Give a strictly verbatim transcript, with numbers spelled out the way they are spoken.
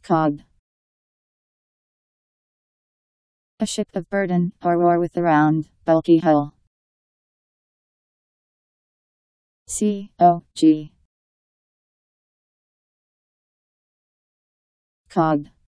Cog. A ship of burden, or war with a round, bulky hull. C O G. Cog.